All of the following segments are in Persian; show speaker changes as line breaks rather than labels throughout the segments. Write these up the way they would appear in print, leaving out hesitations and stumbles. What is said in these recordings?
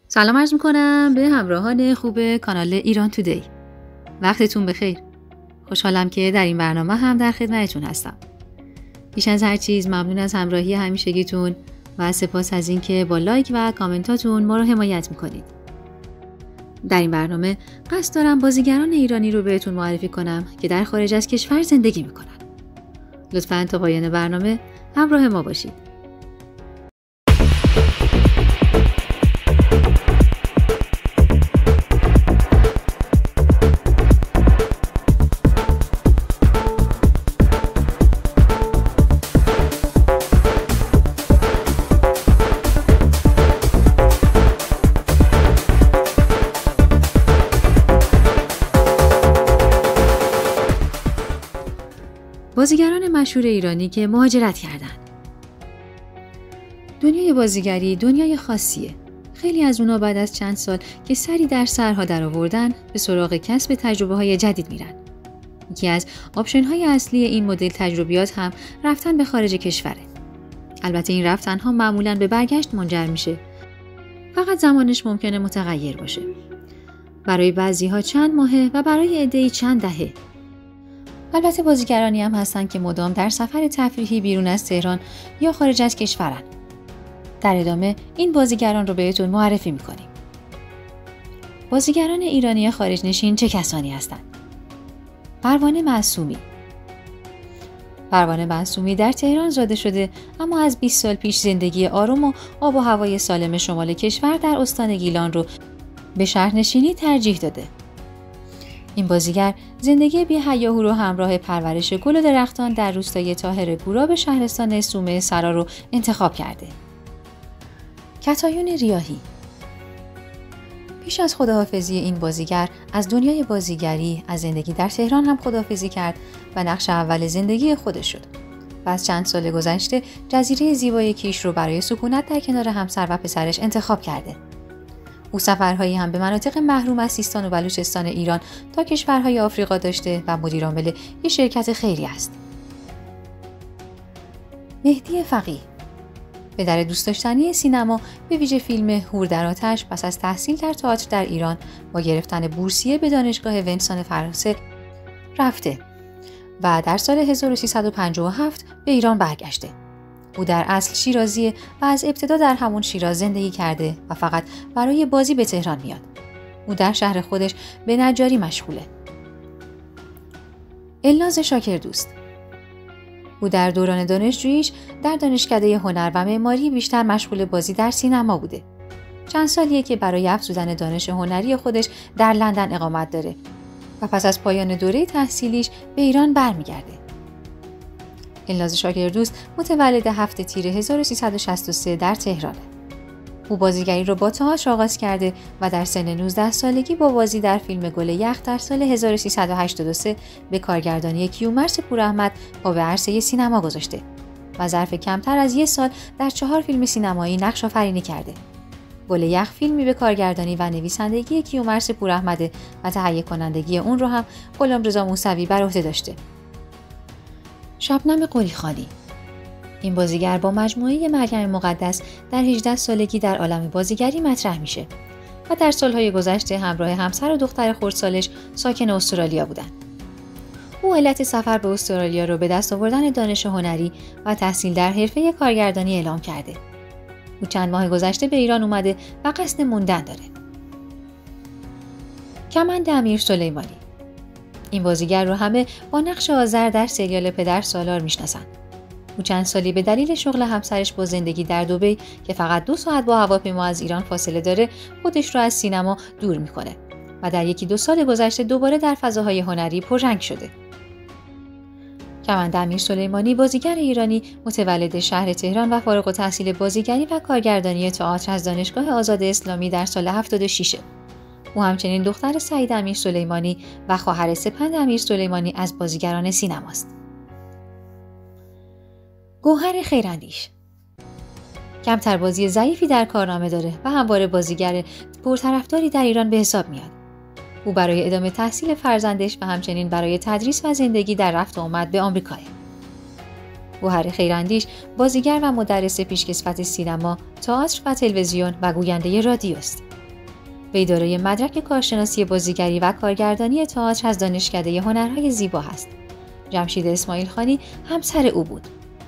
سلام عرض میکنم به همراهان خوب کانال ایران تودی. وقتتون بخیر. خوشحالم که در این برنامه هم در خدمتتون هستم. بیش از هر چیز ممنون از همراهی همیشگیتون و سپاس از اینکه با لایک و کامنتاتون ما رو حمایت میکنید. در این برنامه قصد دارم بازیگران ایرانی رو بهتون معرفی کنم که در خارج از کشور زندگی میکنن. لطفاً تا پایان برنامه همراه ما باشید. بازیگران مشهور ایرانی که مهاجرت کردند. دنیای بازیگری دنیای خاصیه. خیلی از اونا بعد از چند سال که سری در سرها درآوردن به سراغ کسب تجربه‌های جدید میرن. یکی از آپشن‌های اصلی این مدل تجربیات هم رفتن به خارج کشوره. البته این رفتن‌ها معمولاً به برگشت منجر میشه. فقط زمانش ممکنه متغیر باشه. برای بعضی‌ها چند ماهه و برای عده‌ای چند دهه. البته بازیگرانی هم هستن که مدام در سفر تفریحی بیرون از تهران یا خارج از کشورن. در ادامه این بازیگران رو بهتون معرفی میکنیم. بازیگران ایرانی خارج نشین چه کسانی هستند؟ پروانه معصومی. پروانه معصومی در تهران زاده شده اما از 20 سال پیش زندگی آروم و آب و هوای سالم شمال کشور در استان گیلان رو به شهرنشینی ترجیح داده. این بازیگر زندگی بی هیاهو رو همراه پرورش گل و درختان در روستای طاهر گورا به شهرستان صومعه سرا رو انتخاب کرده. کتایون ریاحی. پیش از خداحافظی این بازیگر از دنیای بازیگری از زندگی در تهران هم خداحافظی کرد و نقش اول زندگی خودش شد. و از چند سال گذشته جزیره زیبای کیش رو برای سکونت در کنار همسر و پسرش انتخاب کرده. او سفرهایی هم به مناطق محروم از سیستان و بلوچستان ایران تا کشورهای آفریقا داشته و مدیرعامل یک شرکت خیریه است. مهدی فقیه. پدر دوست داشتنی سینما به ویژه فیلم هور در آتش پس از تحصیل در تئاتر در ایران با گرفتن بورسیه به دانشگاه ونسان فرانسه رفته و در سال 1357 به ایران برگشته. او در اصل شیرازیه و از ابتدا در همون شیراز زندگی کرده و فقط برای بازی به تهران میاد. او در شهر خودش به نجاری مشغوله. الناز شاکردوست. او در دوران دانشجوییش در دانشکده هنر و معماری بیشتر مشغول بازی در سینما بوده. چند سالیه که برای افزودن دانش هنری خودش در لندن اقامت داره و پس از پایان دوره تحصیلیش به ایران برمیگرده. الناز شاکردوست متولد 7 تیر 1363 در تهرانه. او بازیگری رو با تئاتر آغاز کرده و در سن 19 سالگی با بازی در فیلم گل یخ در سال 1383 به کارگردانی کیومرث پوراحمد پا به عرصه سینما گذاشته و ظرف کمتر از یک سال در 4 فیلم سینمایی نقش آفرینی کرده. گل یخ فیلمی به کارگردانی و نویسندگی کیومرث پوراحمد و تهیه کنندگی اون رو هم غلامرضا موسوی بر عهده داشته. شبنم قلیخانی. این بازیگر با مجموعه مریم مقدس در 18 سالگی در عالم بازیگری مطرح میشه و در سالهای گذشته همراه همسر و دختر خردسالش ساکن استرالیا بودن. او علت سفر به استرالیا رو به دست آوردن دانش هنری و تحصیل در حرفه کارگردانی اعلام کرده. او چند ماه گذشته به ایران اومده و قصد موندن داره. کمند امیر سلیمانی. این بازیگر رو همه با نقش آذر در سریال پدر سالار میشناسن. او چند سالی به دلیل شغل همسرش با زندگی در دبی که فقط 2 ساعت با هواپیما از ایران فاصله داره خودش رو از سینما دور میکنه و در 1-2 سال گذشته دوباره در فضاهای هنری پررنگ شده. کمند امیر سلیمانی بازیگر ایرانی متولد شهر تهران و فارغ التحصیل بازیگری و کارگردانی تئاتر از دانشگاه آزاد اسلامی در سال 76. او همچنین دختر سعید امیر سلیمانی و خواهر سپند امیر سلیمانی از بازیگران سینماست. گوهر خیراندیش. کمتر بازی ضعیفی در کارنامه داره و همواره بازیگر پرطرفداری در ایران به حساب میاد. او برای ادامه تحصیل فرزندش و همچنین برای تدریس و زندگی در رفت و آمد به آمریکا. گوهر خیراندیش بازیگر و مدرس پیشکسوت سینما، تئاتر و تلویزیون و گوینده رادیو است. وی دارای مدرک کارشناسی بازیگری و کارگردانی تئاتر از دانشکده هنرهای زیبا است. جمشید اسماعیل خانی همسر او بود.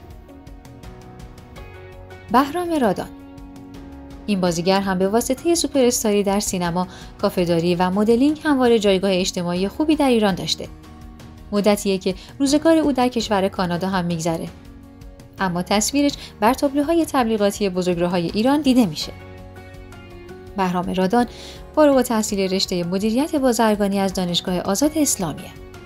بهرام رادان. این بازیگر هم به واسطه سوپر استاری در سینما، کافه‌داری و مدلینگ همواره جایگاه اجتماعی خوبی در ایران داشته. مدتیه که روزگار او در کشور کانادا هم میگذره. اما تصویرش بر تابلوهای تبلیغاتی بزرگراه‌های ایران دیده میشه. بهرام رادان فارغ التحصیل رشته مدیریت بازرگانی از دانشگاه آزاد اسلامیه.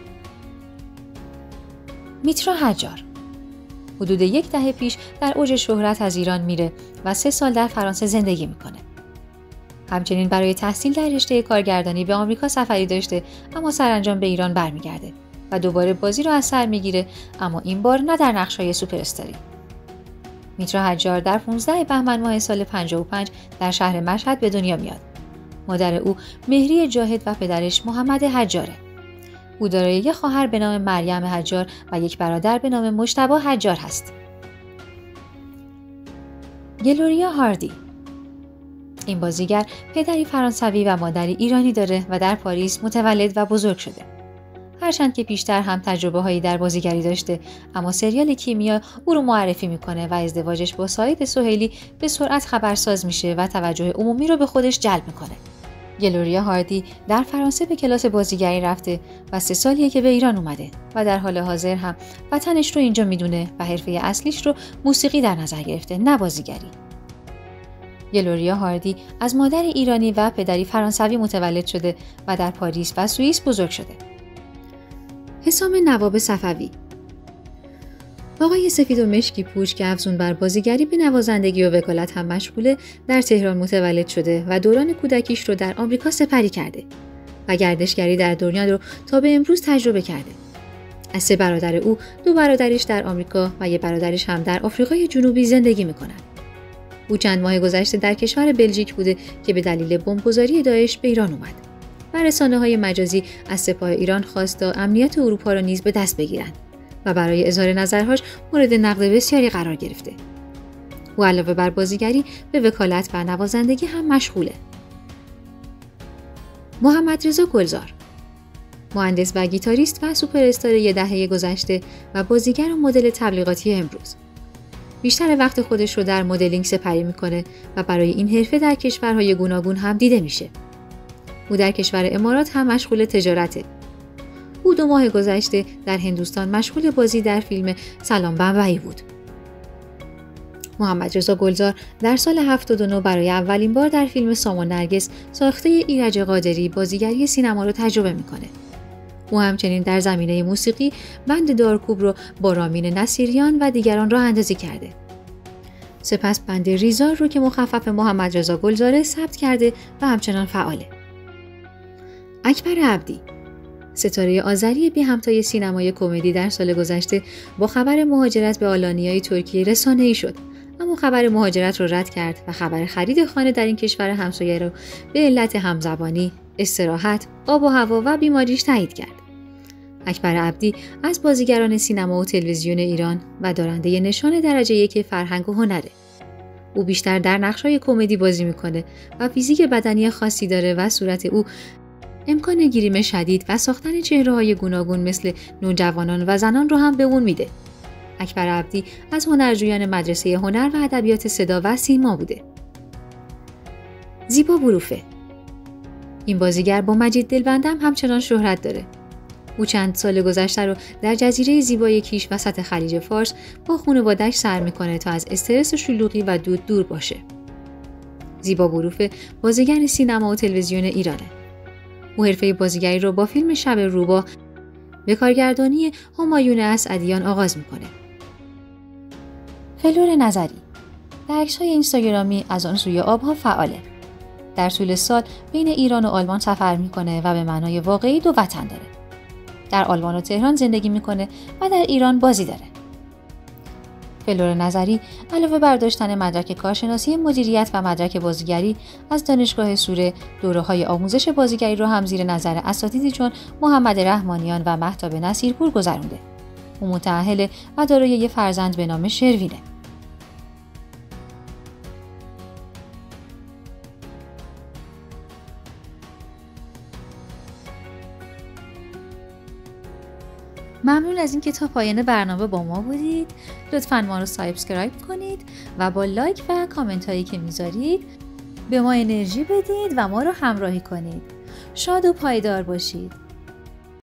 میترا حجار حدود 1 دهه پیش در اوج شهرت از ایران میره و 3 سال در فرانسه زندگی میکنه. همچنین برای تحصیل در رشته کارگردانی به آمریکا سفری داشته، اما سرانجام به ایران برمیگرده و دوباره بازی رو از سر میگیره، اما این بار نه در نقش‌های سوپر استاری. میترا حجار در 15 بهمن ماه سال 55 در شهر مشهد به دنیا میاد. مادر او مهری جاهد و پدرش محمد حجاره. او دارای 1 خواهر به نام مریم حجار و 1 برادر به نام مجتبی حجار هست. گلوریا هاردی. این بازیگر پدری فرانسوی و مادری ایرانی داره و در پاریس متولد و بزرگ شده. هرچند که پیشتر هم تجربه هایی در بازیگری داشته، اما سریال کیمیا او رو معرفی میکنه و ازدواجش با سعید سهیلی به سرعت خبرساز میشه و توجه عمومی رو به خودش جلب میکنه. گلوریا هاردی در فرانسه به کلاس بازیگری رفته و 3 سالیه که به ایران اومده و در حال حاضر هم وطنش رو اینجا میدونه و حرفه اصلیش رو موسیقی در نظر گرفته، نه بازیگری. گلوریا هاردی از مادر ایرانی و پدری فرانسوی متولد شده و در پاریس و سوئیس بزرگ شده. حسام نواب صفوی. آقای سفید و مشکی پوش که افزون بر بازیگری به نوازندگی و وکالت هم مشغوله، در تهران متولد شده و دوران کودکیش رو در آمریکا سپری کرده و گردشگری در دنیا رو تا به امروز تجربه کرده. از 3 برادر او 2 برادرش در آمریکا و 1 برادرش هم در آفریقای جنوبی زندگی میکنن. او چند ماه گذشته در کشور بلژیک بوده که به دلیل بمبگذاری داعش به ایران اومد. و رسانه‌های مجازی از سپاه ایران خواست تا امنیت اروپا را نیز به دست بگیرند و برای اظهار نظرهاش مورد نقد بسیاری قرار گرفته. او علاوه بر بازیگری به وکالت و نوازندگی هم مشغوله. محمد رضا گلزار. مهندس و گیتاریست و سوپر استار 1 دهه گذشته و بازیگر و مدل تبلیغاتی امروز. بیشتر وقت خودش رو در مدلینگ سپری میکنه و برای این حرفه در کشورهای گوناگون هم دیده میشه. او در کشور امارات هم مشغول تجارته. او 2 ماه گذشته در هندوستان مشغول بازی در فیلم سلام بمبئی بود. محمد رضا گلزار در سال 79 برای اولین بار در فیلم سام و نرگس ساخته ایرج قادری بازیگری سینما رو تجربه میکنه. او همچنین در زمینه موسیقی بند دارکوب رو با رامین نصیریان و دیگران راه اندازی کرده. سپس بند ریزار رو که مخفف محمد رضا گلزاره ثبت کرده و همچنان فعاله. اکبر عبدی. ستاره آذری بی همتای سینمای کمدی در سال گذشته با خبر مهاجرت به آلانیای ترکیه رسانه‌ای شد، اما خبر مهاجرت رو رد کرد و خبر خرید خانه در این کشور همسایه رو به علت همزبانی، استراحت، آب و هوا و بیماریش تایید کرد. اکبر عبدی از بازیگران سینما و تلویزیون ایران و دارنده نشان درجه 1 فرهنگ و هنره. او بیشتر در نقش‌های کمدی بازی میکنه و فیزیک بدنی خاصی داره و صورت او امکان گریم شدید و ساختن چهره‌های گوناگون مثل نوجوانان و زنان رو هم به اون میده. اکبر عبدی از هنرجویان مدرسه هنر و ادبیات صدا و سیما بوده. زیبا بروفه. این بازیگر با مجید دلبندم همچنان شهرت داره. او چند سال گذشته رو در جزیره زیبای کیش وسط خلیج فارس با خانواده‌اش سر میکنه تا از استرس شلوغی و دود دور باشه. زیبا بروفه بازیگر سینما و تلویزیون ایرانه. او حرفه بازیگری رو با فیلم شب روباه به کارگردانی همایون اسعدیان آغاز میکنه. فلور نظری در عکس‌های اینستاگرامی از آن سوی آبها فعاله. در طول سال بین ایران و آلمان سفر میکنه و به معنای واقعی 2 وطن داره. در آلمان و تهران زندگی میکنه و در ایران بازی داره. فلور نظری علاوه بر داشتن مدرک کارشناسی مدیریت و مدرک بازیگری از دانشگاه سوره، دوره‌های آموزش بازیگری رو هم زیر نظر اساتیدی چون محمد رحمانیان و مهتاب نصیرپور گذرونده. او متأهل و دارای 1 فرزند به نام شروینه. ممنون از اینکه تا پایان برنامه با ما بودید. لطفاً ما رو سابسکرایب کنید و با لایک و کامنت هایی که میذارید به ما انرژی بدید و ما رو همراهی کنید. شاد و پایدار باشید.